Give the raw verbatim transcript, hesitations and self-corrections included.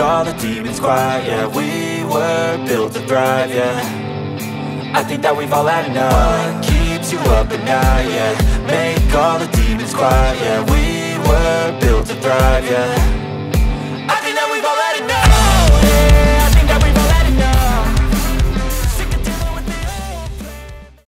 all the demons quiet. Yeah, we were built to thrive, yeah. I think that we've all had enough. What keeps you up at night, yeah. Make all the demons quiet, yeah. We were built to thrive, yeah.